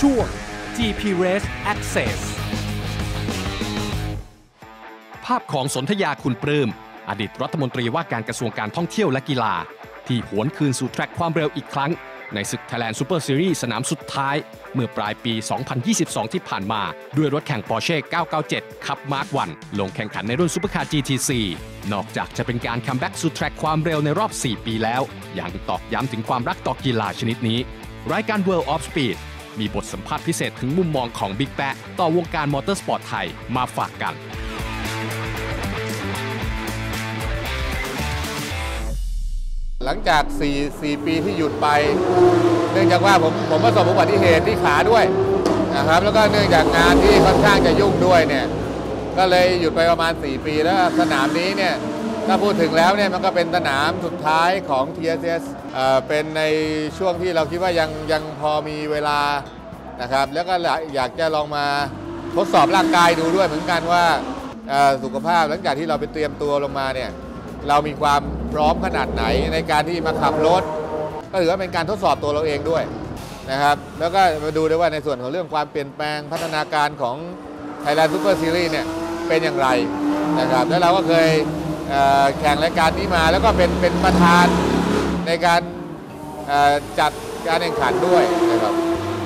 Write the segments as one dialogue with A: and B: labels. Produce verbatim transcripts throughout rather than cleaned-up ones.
A: ช่วง จี พี Race Access ภาพของสนธยาคุณปลื้มอดีตรัฐมนตรีว่าการกระทรวงการท่องเที่ยวและกีฬาที่หวนคืนสู่แทร็กความเร็วอีกครั้งในศึก Thailand Super Series สนามสุดท้ายเมื่อปลายปี สองพันยี่สิบสอง ที่ผ่านมาด้วยรถแข่ง Porsche เก้าเก้าเจ็ด Cup Mark วันลงแข่งขันในรุ่น Supercar จี ที ซี นอกจากจะเป็นการคัมแบ็กสู่แทร็กความเร็วในรอบ สี่ ปีแล้วยังตอกย้ำถึงความรักต่อกีฬาชนิดนี้รายการ World of Speed มีบทสัมภาษณ์พิเศษถึงมุมมองของบิ๊กแปะต่อวงการมอเตอร์สปอร์ตไทยมาฝากกัน
B: หลังจาก4 4 ปีที่หยุดไปเนื่องจากว่าผมผมประสบอุบัติเหตุที่ขาด้วยนะครับแล้วก็เนื่องจากงานที่ค่อนข้างจะยุ่งด้วยเนี่ยก็เลยหยุดไปประมาณสี่ปีแล้วสนามนี้เนี่ยถ้าพูดถึงแล้วเนี่ยมันก็เป็นสนามสุดท้ายของ ที เอส เอส เอ่อเป็นในช่วงที่เราคิดว่ายังยังพอมีเวลานะครับแล้วก็อยากจะลองมาทดสอบร่างกายดูด้วยเหมือนกันว่าสุขภาพหลังจากที่เราไปเตรียมตัวลงมาเนี่ยเรามีความพร้อมขนาดไหนในการที่มาขับรถก็ถือว่าเป็นการทดสอบตัวเราเองด้วยนะครับแล้วก็มาดูด้วยว่าในส่วนของเรื่องความเปลี่ยนแปลงพัฒนาการของ Thailand Super Series เนี่ยเป็นอย่างไรนะครับแล้วเราก็เคยแข่งรายการนี้มาแล้วก็เป็นเป็นประธานในการจัดการแข่งขันด้วยนะครับ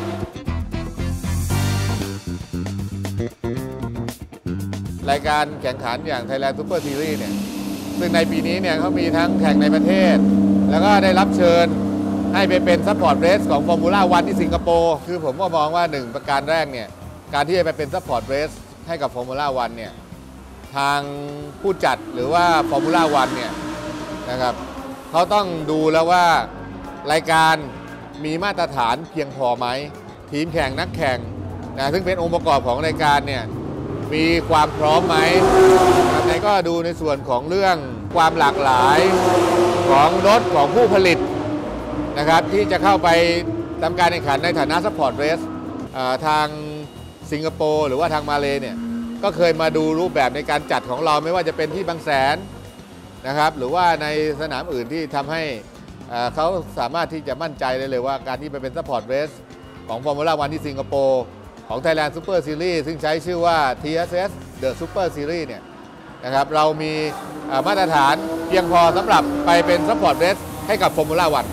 B: รายการแข่งขันอย่าง Thailand Super Series เนี่ยซึ่งในปีนี้เนี่ยเขามีทั้งแข่งในประเทศแล้วก็ได้รับเชิญให้ไปเป็นซัพพอร์ตเรสของฟอร์มูล่าวันที่สิงคโปร์คือผมก็มองว่าหนึ่งประการแรกเนี่ยการที่จะไปเป็นซัพพอร์ตเรสให้กับฟอร์มูล่าวันเนี่ยทางผู้จัดหรือว่าฟอร์มูล่าวันเนี่ยนะครับเขาต้องดูแล้วว่ารายการมีมาตรฐานเพียงพอไหมทีมแข่งนักแข่งนะซึ่งเป็นองค์ประกอบของรายการเนี่ยมีความพร้อมไหมในก็ดูในส่วนของเรื่องความหลากหลายของรถของผู้ผลิตนะครับที่จะเข้าไปทำการแข่งขันในฐานะซัพพอร์ตเรสทางสิงคโปร์หรือว่าทางมาเลเนี่ยก็เคยมาดูรูปแบบในการจัดของเราไม่ว่าจะเป็นที่บางแสนนะครับหรือว่าในสนามอื่นที่ทำให้เขาสามารถที่จะมั่นใจได้เลยว่าการที่ไปเป็นซัพพอร์ตเรสของฟอร์มูล่าวันที่สิงคโปร์ของ Thailand Super Series ซึ่งใช้ชื่อว่า ที เอส เอส The Super Series เนี่ยนะครับเรามีมาตรฐานเพียงพอสำหรับไปเป็นซัพพอร์ตเรสให้กับฟอร์มูล่าวัน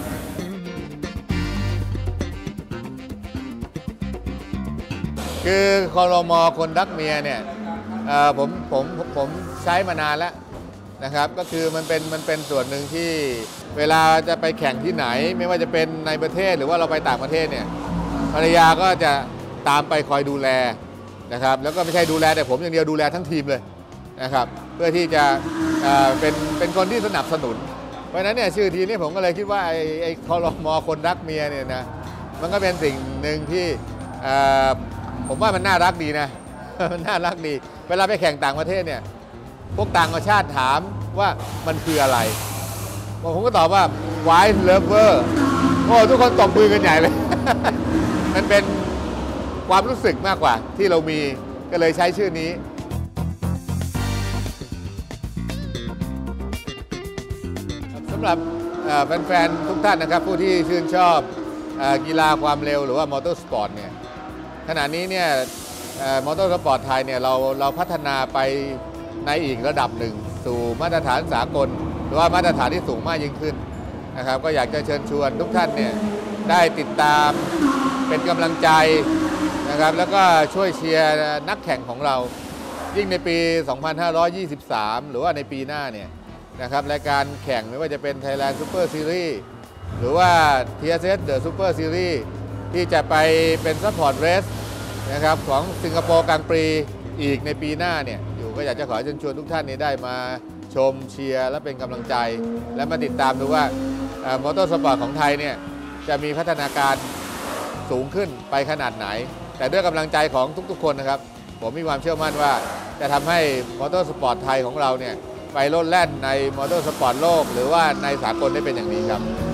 B: คือครม.คนรักเมียเนี่ยผมผมผมใช้มานานแล้วนะครับก็คือมันเป็นมันเป็นส่วนหนึ่งที่เวลาจะไปแข่งที่ไหนไม่ว่าจะเป็นในประเทศหรือว่าเราไปต่างประเทศเนี่ยภรรยาก็จะตามไปคอยดูแลนะครับแล้วก็ไม่ใช่ดูแลแต่ผมอย่างเดียวดูแลทั้งทีมเลยนะครับเพื่อที่จะเป็นเป็นคนที่สนับสนุนเพราะฉะนั้นเนี่ยชื่อทีนี้ผมก็เลยคิดว่าไอ้ไอ้ครม.คนรักเมียเนี่ยนะมันก็เป็นสิ่งหนึ่งที่ผมว่ามันน่ารักดีนะมันน่ารักดีเวลาไปแข่งต่างประเทศเนี่ยพวกต่างชาติถามว่ามันคืออะไรผมก็ตอบว่า wife lover โอ้ทุกคนตบมือกันใหญ่เลย มันเป็นความรู้สึกมากกว่าที่เรามีก็เลยใช้ชื่อนี้สำหรับแฟนๆทุกท่านนะครับผู้ที่ชื่นชอบกีฬาความเร็วหรือว่ามอเตอร์สปอร์ตเนี่ยขณะนี้เนี่ยมอเตอร์สปอร์ตไทยเนี่ยเราเราพัฒนาไปในอีกระดับหนึ่งสู่มาตรฐานสากลหรือว่ามาตรฐานที่สูงมากยิ่งขึ้นนะครับก็อยากจะเชิญชวนทุกท่านเนี่ยได้ติดตามเป็นกำลังใจนะครับแล้วก็ช่วยเชียร์นักแข่งของเรายิ่งในปี สองพันห้าร้อยยี่สิบสาม หรือว่าในปีหน้าเนี่ยนะครับรายการแข่งไม่ว่าจะเป็น Thailand Super Series หรือว่า ที เอส เอส The Super Series ที่จะไปเป็นซัพพอร์ตเรสนะครับของสิงคโปร์กลางปีอีกในปีหน้าเนี่ยอยู่ก็อยากจะขอเชิญชวนทุกท่านนี้ได้มาชมเชียร์และเป็นกำลังใจและมาติดตามดูว่ามอเตอร์สปอร์ตของไทยเนี่ยจะมีพัฒนาการสูงขึ้นไปขนาดไหนแต่ด้วยกำลังใจของทุกๆคนนะครับผมมีความเชื่อมั่นว่าจะทำให้มอเตอร์สปอร์ตไทยของเราเนี่ยไปโลดแล่นในมอเตอร์สปอร์ตโลกหรือว่าในสากลได้เป็นอย่างดีครับ